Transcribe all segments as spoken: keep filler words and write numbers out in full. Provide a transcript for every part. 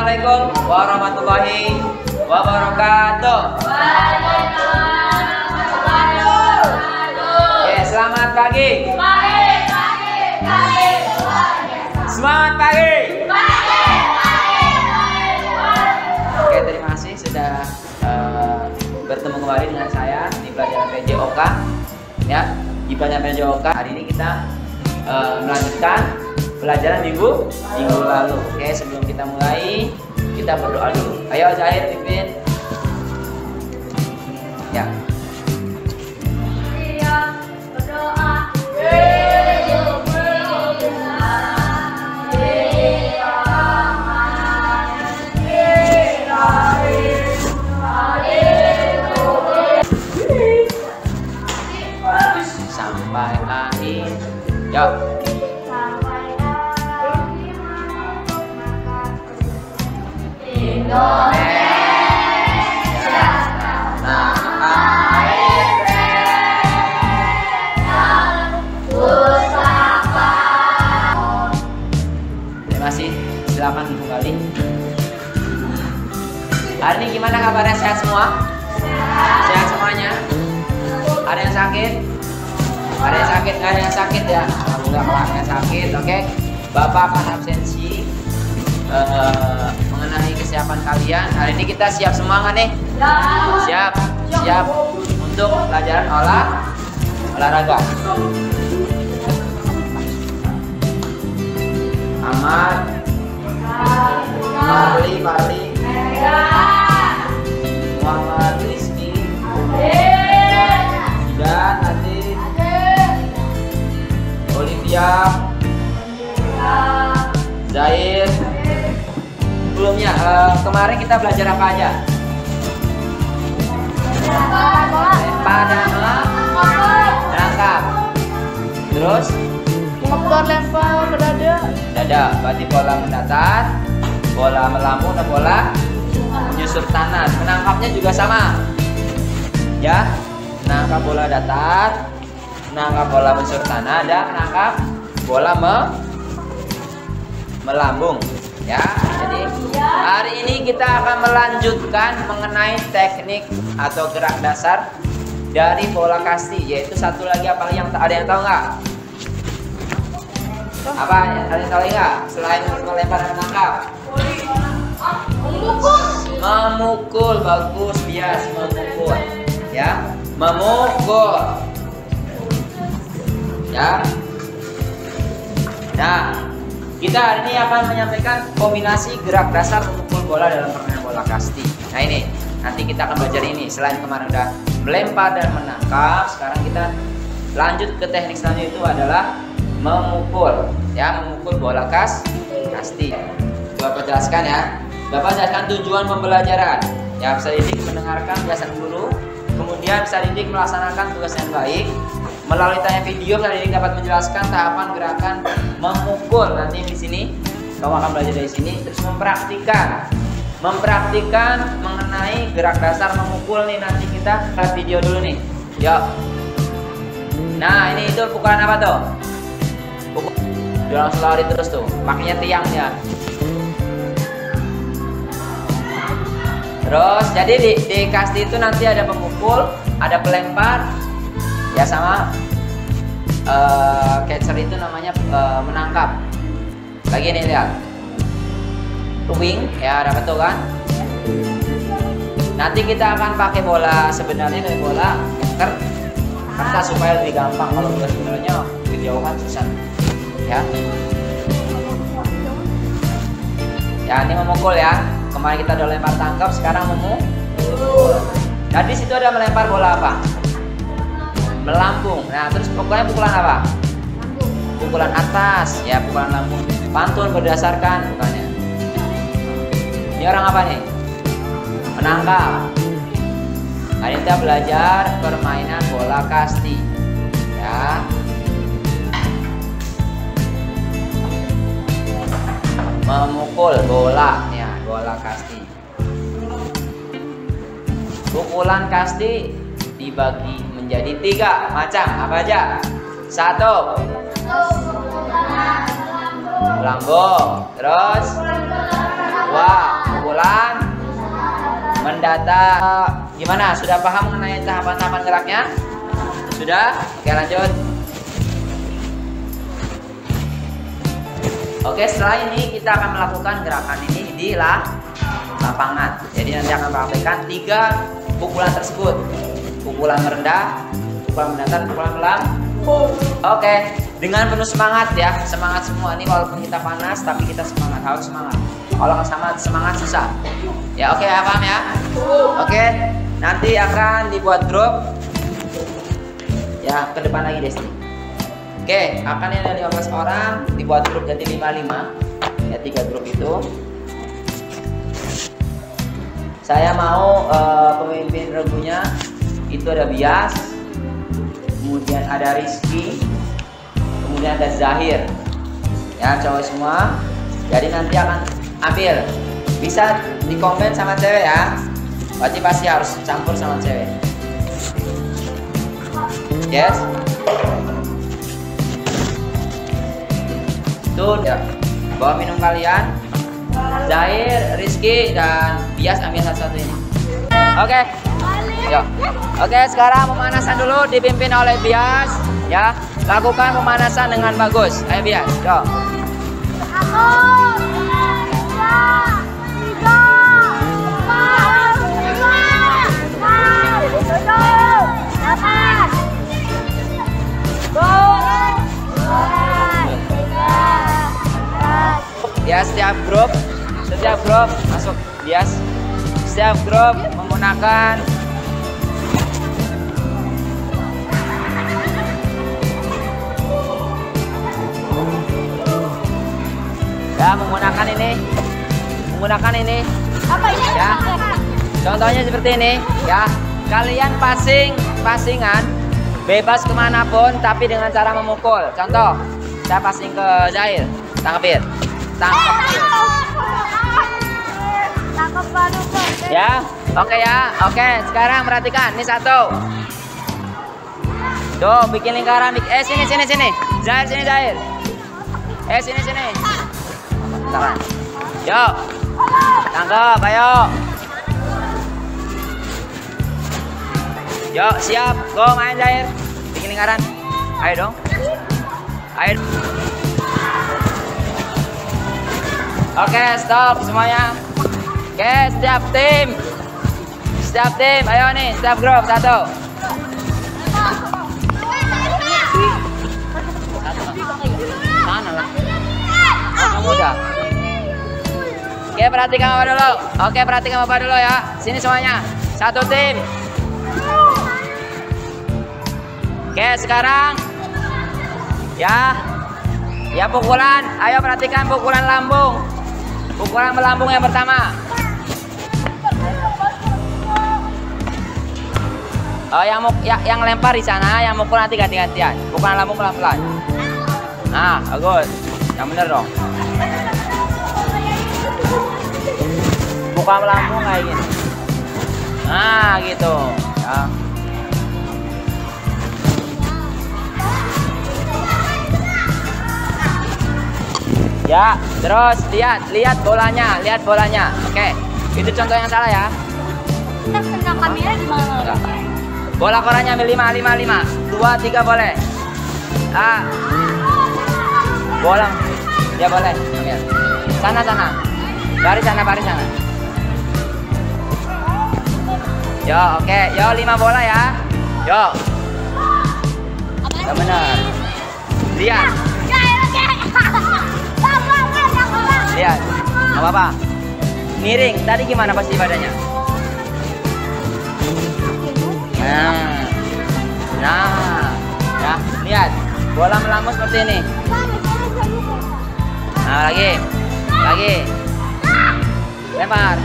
Assalamualaikum warahmatullahi wabarakatuh. Oke, selamat pagi. Semangat pagi. Oke, terima kasih sudah uh, bertemu kembali dengan saya di pelajaran P J O K. Ya, di pelajaran P J O K hari ini kita uh, melanjutkan pelajaran minggu minggu lalu. Oke, sebelum kita mulai, kita berdoa dulu. Ayo Zahir pimpin. Ya. Sampai akhir. Yuk. Indonesia tanah air pusaka. Terima kasih. Silakan Ibu kali. Hari ini gimana kabarnya? Sehat semua? Sehat semuanya? Ada yang sakit? Ada yang sakit? Ada yang sakit ya? Alhamdulillah kalau ada yang sakit. Oke, Bapak akan absensi. Uh, mengenai kesiapan kalian. Hari ini kita siap semua nggak nih? Siap, siap untuk pelajaran olah olahraga. Ahmad, Marli, Marli, Muhammad Rizky, dan Adit, Olivia, Zahir. Sebelumnya, uh, kemarin kita belajar apa aja? Lempar dan menangkap. Terus? Lempar lempar ke dada. Dada, berarti bola mendatar, bola melambung, dan bola menyusur tanah. Menangkapnya juga sama. Ya, menangkap bola datar, menangkap bola menyusur tanah, dan menangkap bola me melambung. Ya, jadi hari ini kita akan melanjutkan mengenai teknik atau gerak dasar dari bola kasti, yaitu satu lagi apa yang ada yang tahu nggak? Apa? Ada yang tahu nggak? Selain melempar dan menangkap? Memukul. Memukul, bagus, bias memukul. Ya, memukul. Ya. Nah, kita hari ini akan menyampaikan kombinasi gerak dasar memukul bola dalam permainan bola kasti. Nah ini, nanti kita akan belajar ini. Selain kemarin udah melempar dan menangkap, sekarang kita lanjut ke teknik selanjutnya, itu adalah memukul. Ya, memukul bola kas kasti. Bapak jelaskan ya. Bapak jelaskan tujuan pembelajaran. Ya, bisa didik mendengarkan penjelasan dulu, kemudian bisa didik melaksanakan tugas yang baik. Melalui tanya video, bisa didik dapat menjelaskan tahapan gerakan memukul. Nanti di sini kamu akan belajar dari sini, terus mempraktikkan, mempraktikkan mengenai gerak dasar memukul nih. Nanti kita lihat video dulu nih. Yuk. Nah ini itu pukulan apa tuh? Pukul. Dia langsung lari terus tuh, pakainya tiangnya. Terus jadi di, di kasti itu nanti ada pemukul, ada pelempar. Ya sama uh, catcher itu namanya uh, menangkap. Lagi nih lihat, wing ya, dapat tuh kan. Nanti kita akan pakai bola, sebenarnya dari bola ker kertas supaya lebih gampang. Kalau udah sebenarnya kejauhan susah. Ya. Ya ini memukul ya. Kemarin kita udah lempar tangkap, sekarang memukul. Tadi situ ada melempar bola apa? Melambung. Nah, terus pukulannya pukulan apa? Lambung. Pukulan atas, ya pukulan lambung. Pantun berdasarkan bukannya. Ini orang apa nih? Menangkap. Nah, ini kita belajar permainan bola kasti. Ya. Memukul bola, ya bola kasti. Pukulan kasti dibagi menjadi tiga macam. Apa aja? Satu, melambung. Terus dua, dua, pukulan mendatar. Gimana? Sudah paham mengenai tahapan-tahapan geraknya? Sudah? Oke, lanjut. Oke, setelah ini kita akan melakukan gerakan ini di lapangan. Jadi nanti akan praktekkan tiga pukulan tersebut. Pukulan merendah, pukulan mendatar, pukulan melambung. Oke, dengan penuh semangat ya. Semangat semua ini, walaupun kita panas tapi kita semangat, harus semangat. Kalau nggak sama semangat susah. Ya oke, ya paham ya? Oke, nanti akan dibuat grup. Ya, ke depan lagi Desti. Oke, akan ada lima belas orang, dibuat grup jadi lima lima. Ya, tiga grup itu. Saya mau uh, pemimpin regunya itu ada Bias, kemudian ada Rizky, kemudian ada Zahir. Ya, cowok semua. Jadi nanti akan ambil. Bisa di komen sama cewek ya. Berarti pasti harus campur sama cewek. Yes. Tuh ya. Bawa minum kalian. Zahir, Rizky, dan Bias ambil satu-satu ini. Oke. Yuk. Oke, sekarang pemanasan dulu dipimpin oleh Bias. Ya, lakukan pemanasan dengan bagus. Ayo Bias, yuk. Ya, setiap grup, setiap grup masuk bias. Setiap grup menggunakan ya menggunakan ini, menggunakan ini. Apa ini? Ya, contohnya seperti ini. Ya, kalian passing, passingan bebas kemanapun, tapi dengan cara memukul. Contoh, saya passing ke Zahir, tangkepin. Tangkap Tangkap baru ya, oke ya, oke. Sekarang perhatikan, ini satu. Tuh, bikin lingkaran. Eh sini, sini, sini. Zahir, sini Zahir. Eh sini, sini. Tangan. Yuk, tangkap, ayo. Yuk, siap. Go main Zahir. Bikin lingkaran. Ayo dong. Ayo. Oke, stop semuanya. Oke, setiap tim, setiap tim, ayo nih, setiap grup satu. Sana lah. Oh, kamu udah. Oke, perhatikan Bapak dulu. Oke, perhatikan Bapak dulu ya. Sini semuanya, satu tim. Oke, sekarang, ya, ya pukulan. Ayo perhatikan pukulan lambung. Pukulan melambung yang pertama. Oh, yang ya, yang lempar di sana, yang mukul nanti ganti-gantian. Pukulan lambung pelan-pelan. Nah, bagus. Yang bener dong. Pukulan melambung kayak gini. Nah, gitu. Ya. Ya, terus lihat, lihat bolanya, lihat bolanya. Oke, itu contoh yang salah ya. Kita kena kamera gimana? Bola korannya ambil lima, lima, lima. Dua, tiga boleh. Ah, bola, ya boleh. Ambil. Sana, sana. Baris sana, baris sana. Yo, oke, yo lima bola ya. Yo. Yang benar. Lihat. Lihat, nggak apa-apa. Miring, tadi gimana pasti badannya? Nah, nah, ya, lihat. Bola melambung seperti ini. Nah, lagi, lagi. Lempar.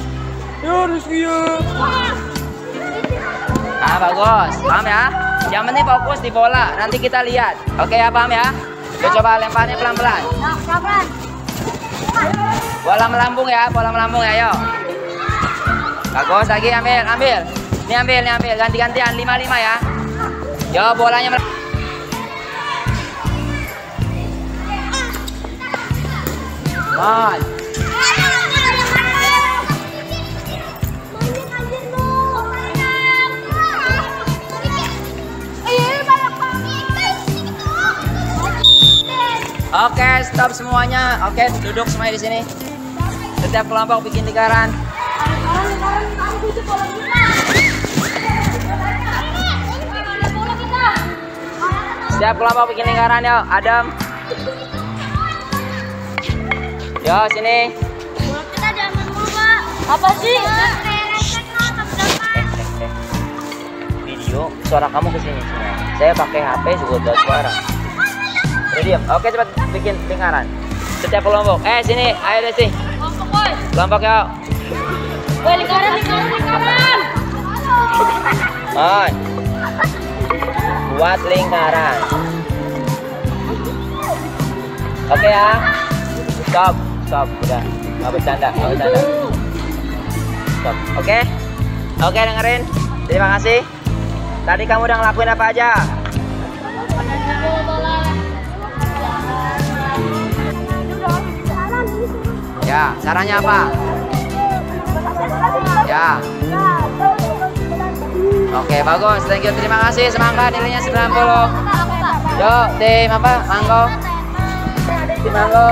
Nah, bagus. Paham ya? Yang penting fokus di bola. Nanti kita lihat. Oke ya, paham ya? Yuk, coba lemparnya pelan-pelan. Bola melambung ya, bola melambung ya, yuk. Bagus, lagi ambil, ambil. Ini ambil, ini ambil, ganti-gantian, lima lima ya. Yo, bolanya melambung. Nice. Oke, stop semuanya. Oke, duduk semuanya di sini. Setiap kelompok bikin lingkaran. Setiap kelompok bikin lingkaran, yo. Adam. Yo, sini. Kita jangan dulu, Pak. Apa sih? Video, suara kamu ke sini semua. Saya pakai H P juga buat suara. Udah diam. Oke, cepat bikin lingkaran. Setiap kelompok. Eh, sini. Ayo deh sih. Kelompok, boy. Kelompok, yo. Boy, lingkaran, lingkaran, lingkaran. Oi. Buat lingkaran. Oke ya. Stop, stop. Udah. Nggak bercanda, nggak bercanda. Stop. Oke. Oke, dengerin. Terima kasih. Tadi kamu udah ngelakuin apa aja? Ya, caranya apa? Ya. Oke, bagus. Thank you. Terima kasih. Semangat, nilainya sembilan puluh. Yuk, tim apa? Manggo. Tim Manggo.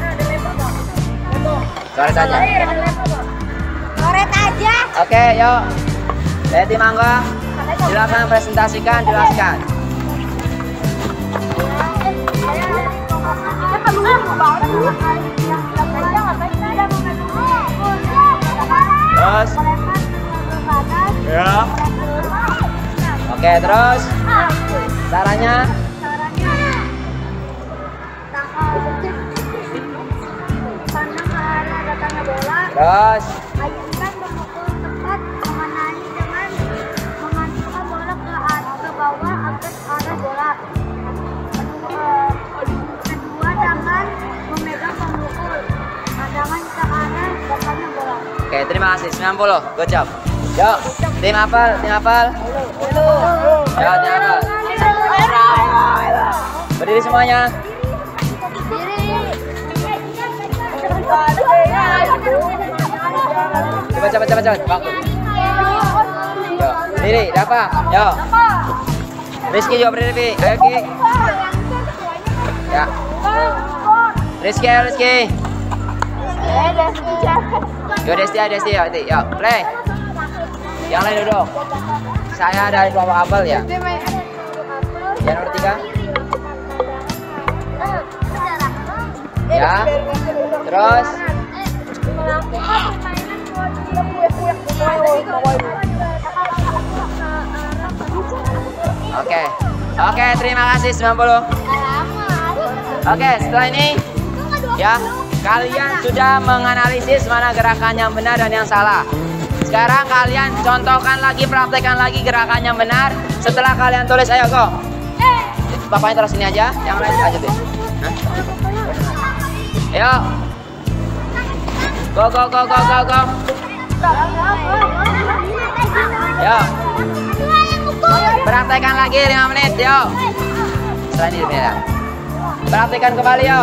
Coret aja. Coret aja. Oke, yuk. Eh, tim Manggo. Silakan presentasikan, jelaskan. Terus. Ya. Oke, terus. Caranya. Terus. Ayunkan memukul tepat mengenai dengan memasukkan bola ke ke bawah agar arah bola. Kedua, tangan memegang pemukul. Tangan ke arah datangnya bola. Oke, terima kasih. sembilan puluh. Good job. Yuk, tim apel, tim apel. Ya, tim apel. Berdiri semuanya. Cepat, cepat, cepat, cepat. Waktu. Yuk, berdiri, Dafa. Yuk. Rizky juga berdiri. Ayo, Ki. Ya. Rizky, ayo, Rizky. Yo, Desti, Desti, yuk, yuk, play. Yang lain duduk. Saya dari kelompok apel ya. Yang nomor tiga. Ya. Terus. Oke. Oke, terima kasih sembilan puluh. Oke, setelah ini ya, kalian sudah menganalisis mana gerakan yang benar dan yang salah. Sekarang kalian contohkan lagi, praktekkan lagi gerakan yang benar. Setelah kalian tulis, ayo go. Bapaknya taruh sini aja, yang lain aja deh. Ayo. Go, go, go, go, go, go. Yo. Praktekkan lagi lima menit, yo. Setelah ini ya. Praktekkan kembali, yo.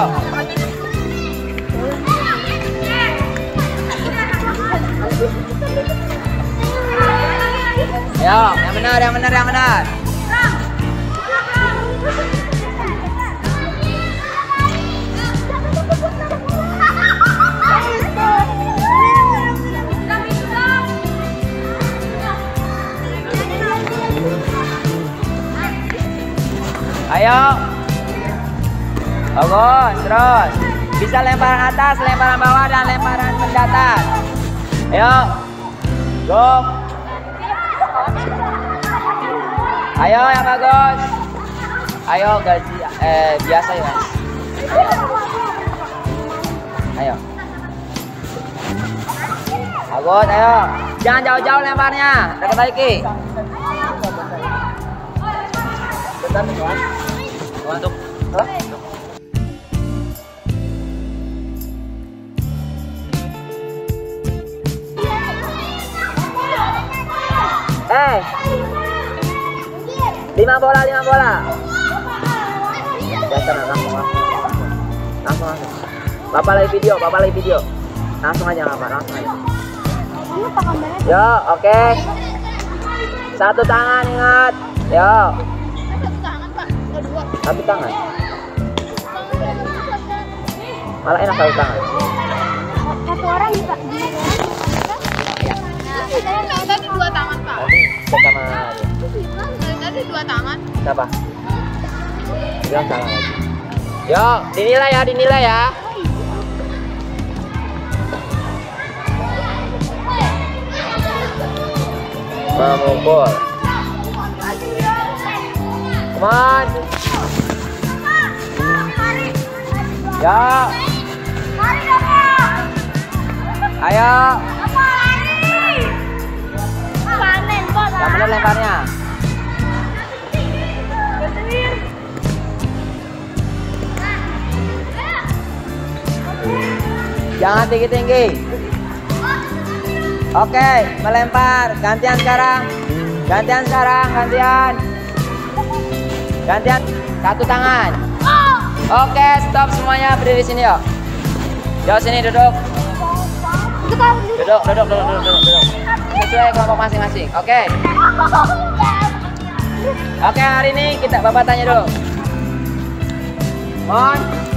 Yo, yang benar, yang benar, yang benar. Ayo. Bagus, terus. Bisa lemparan atas, lemparan bawah, dan lemparan mendatar. Ayo. Go. Ayo yang bagus. Ayo gaji eh biasa ya. Ayo. Bagus, ayo. Jangan jauh-jauh lemparnya. Dekat lagi. Bentar, tuan. Untuk Eh, lima bola, lima bola. Jangan langsung, langsung, langsung, langsung. Bapak lagi video, bapak lagi video. Langsung aja bapak, langsung aja. Yo, oke. Okay. Satu tangan ingat. Yo. Satu tangan. Malah enak satu tangan. Satu orang juga. Ya. Nah, tadi dua tangan, Pak. Nanti bersama dia. Tadi dua tangan. Siapa? Bilang salah lagi. Yuk, dinilai ya, dinilai ya. Memukul. Come on. Ya. Ayo. Yang benar lemparnya. Jangan tinggi-tinggi. Oke, melempar. Gantian sekarang. Gantian sekarang, gantian. Gantian satu tangan. Oke, stop semuanya, berdiri di sini yuk. Jauh sini duduk. Duduk, duduk, duduk, duduk, duduk, duduk. Sesuai kelompok masing-masing. Oke. Oke, hari ini kita Bapak tanya dulu. Mohon.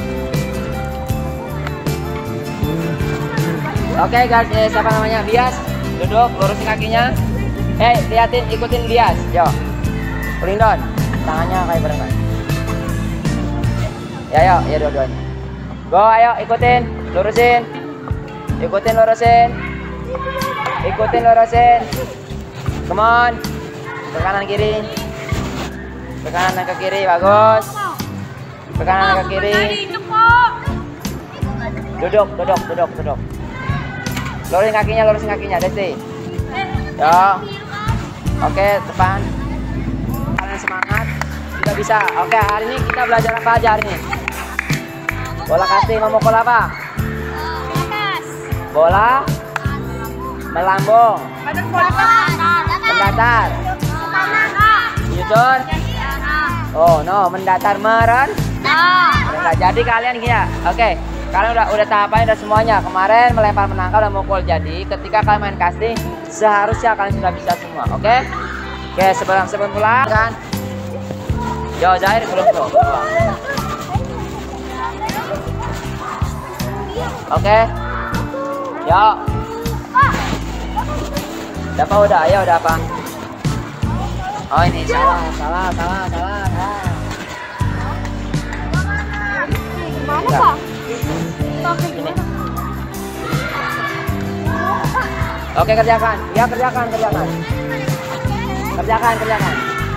Oke, guys, eh, siapa namanya? Bias. Duduk, lurusin kakinya. Eh, liatin, ikutin Bias. Yo. Pelindon. Tangannya kayak berenang. Ya, yuk, ya dua-duanya. Go, ayo, ikutin, lurusin. Ikutin, lurusin. Ikutin, lurusin. Come on. Ke kanan kiri. Ke kanan dan ke kiri, bagus. Ke kanan dan ke kiri. Duduk, duduk, duduk, duduk. Lurusin kakinya, lurusin kakinya, Desti. Yo. Oke, depan. Kalian semangat. Kita bisa. Oke, hari ini kita belajar apa aja hari ini? Bola kasti memukul apa? Bola melambung. Mendatar. Menyusun. Oh no, mendatar meren. Nah, jadi kalian gini ya. Oke, kalian udah udah tahapannya udah semuanya. Kemarin melempar, menangkap, dan memukul. Jadi ketika kalian main kasti, seharusnya kalian sudah bisa semua. Oke? Oke, sebelum sebelum pulang kan. Yo, Zair belum tuh. Oke. Yo. Dapat udah, ayo udah apa? Oh ini salah, salah, salah, salah, salah. Gimana, Pak? Ini. Oke, kerjakan. Ya, kerjakan, kerjakan. Kerjakan, kerjakan.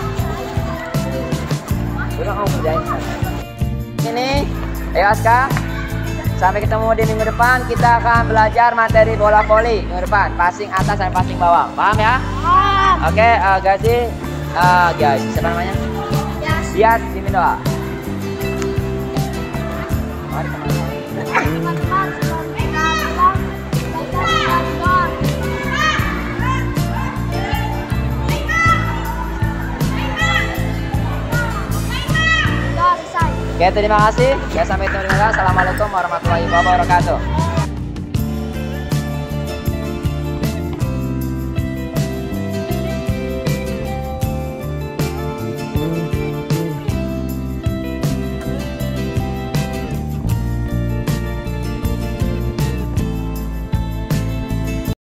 Udah kamu kerjain. Ini, ayo Aska. Sampai ketemu di minggu depan, kita akan belajar materi bola voli minggu depan, passing atas dan passing bawah. Paham ya? Paham. Oke, uh, Gazi, uh, guys, siapa namanya? Yes. Bias, pimpin doa. Mari teman-teman. Teman-teman, sebelum kita pulang, kita belajar. Sudah selesai. Oke, terima kasih. Ya, sampai ketemu di sana. Assalamualaikum warahmatullahi wabarakatuh.